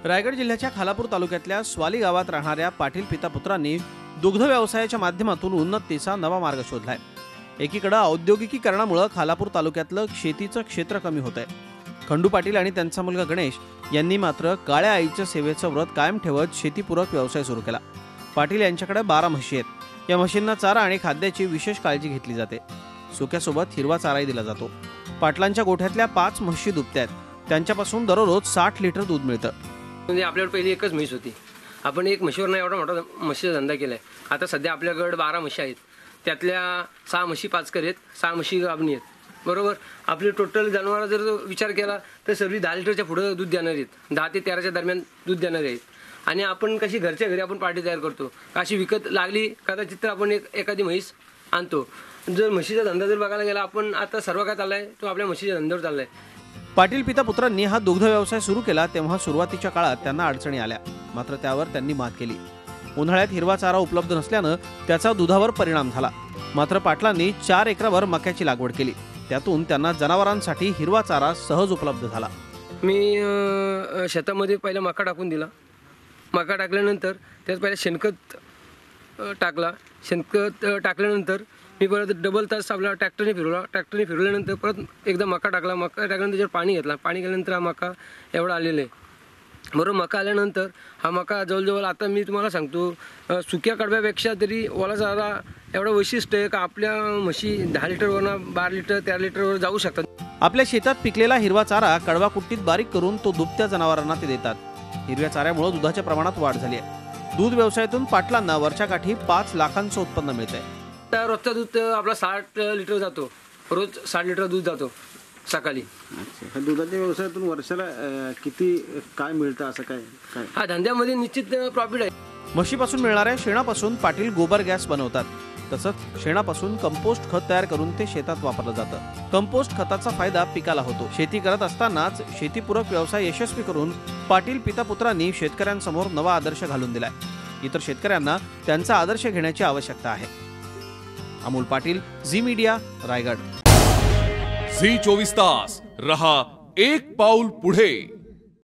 रायगड जिल्ह्याच्या खालापूर तालुक्यातल्या स्वाली गावात राहणाऱ्या पाटील पिता पुत्रांनी दुग्ध व्यवसायाच्या माध्यमातून उन्नतीचा नवा मार्ग शोधलाय। एकीकडे औद्योगिकीकरणामुळे खालापूर तालुक्यातलं शेतीचं क्षेत्र कमी होत आहे। खंडू पाटील आणि त्यांचा मुलगा गणेश यांनी मात्र काळ्या आईच्या सेवेचं व्रत कायम ठेवत शेतीपूरक व्यवसाय सुरू केला। पाटील यांच्याकडे 12 म्हशी आहेत। या म्हशींना चारा आणि खाद्याची विशेष काळजी घेतली जाते। सुक्यासोबत हिरवा चाराही दिला जातो। पाटलांच्या गोठ्यातल्या 5 म्हशी दुभत्यात। त्यांच्यापासून दररोज 60 लिटर दूध मिळतं। म्हणजे आपल्याकडे पहिली एकच म्हैस होती। आपण एक म्हशीवर नाही एवढा मोठा म्हशीचा धंदा केलाय। आता सध्या आपल्याकडे 12 म्हशी आहेत। त्यातल्या 6 म्हशी पाचकर आहेत, 6 म्हशी गाभणी आहेत। बरोबर, आपले टोटल जनावर जर विचार केला तर सर्व 10 लिटरच्या पुढे दूध देणार आहेत। 10 ते 13च्या दरम्यान दूध देणार आहेत। आणि आपण कशी घरच्या घरी आपण पाटी तयार करतो, अशी विकत लागली कदाचित तर आपण एखादी म्हैस आणतो। जर म्हशीचा धंदा जर बघायला गेला, आपण आता सर्व काय चाललाय तो आपल्या म्हशीच्या धंद्यावर चाललाय। पाटील पिता पुत्रांनी हा दुग्ध व्यवसाय सुरू केला तेव्हा सुरुवातीच्या काळात त्यांना अडचणी आल्या, मात्र त्यावर त्यांनी मात केली। उन्हाळ्यात हिरवा चारा उपलब्ध नसल्यानं त्याचा दुधावर परिणाम झाला। मात्र पाटलांनी 4 एकरावर मक्याची लागवड केली। त्यातून त्यांना जनावरांसाठी हिरवा चारा सहज उपलब्ध झाला। मी शेतामध्ये पहिला मका टाकून दिला। मका टाकल्यानंतर त्यात पहिला शेणखत टाकला। शेणखत टाकल्यानंतर मी परत डबल तास आपला ट्रॅक्टरने फिरवला। ट्रॅक्टरने फिरवल्यानंतर परत एकदा मका टाकला। मका टाकल्यानंतर त्याच्यावर पाणी घेतला। पाणी गेल्यानंतर हा मका एवढा आलेला आहे। बरोबर, मका आल्यानंतर हा मका जवळजवळ आता मी तुम्हाला सांगतो, सुक्या कडब्यापेक्षा तरी ओला चारा एवढं वैशिष्ट्य आहे का आपल्या म्हशी 10 लिटरवरून 12 लिटर 13 लिटरवर जाऊ शकतात। आपल्या शेतात पिकलेला हिरवा चारा कडवा कुट्टीत बारीक करून तो दुभत्या जनावरांना ते देतात। हिरव्या चाऱ्यामुळे दुधाच्या प्रमाणात वाढ झाली आहे। दूध व्यवसायातून पाटलांना वर्षा काठी 5 लाखांचं उत्पन्न मिळतंय। तर रोजचा दूध आपला 60 लिटर जातो। रोज 60 लिटर दूध जातो सकाळी। अच्छा, दुधाच्या व्यवसायातून वर्षाला किती काय मिळतं असं काय? हा धंद्यामध्ये निश्चित प्रॉफिट आहे। म्हशीपासून मिळणाऱ्या शेणापासून पाटील गोबर गॅस बनवतात। तसंच शेणापासून कंपोस्ट खत तयार करून ते शेतात वापरलं जातं। कंपोस्ट खताचा फायदा पिकाला होतो। शेती करत असतानाच शेतीपूरक व्यवसाय यशस्वी करून पाटील पिता पुत्रांनी शेतकऱ्यांसमोर नवा आदर्श घालून दिलाय। इतर शेतकऱ्यांना त्यांचा आदर्श घेण्याची आवश्यकता आहे। अमोल पाटील, झी मीडिया, रायगड। झी 24 तास रहा एक पाऊल पुढे।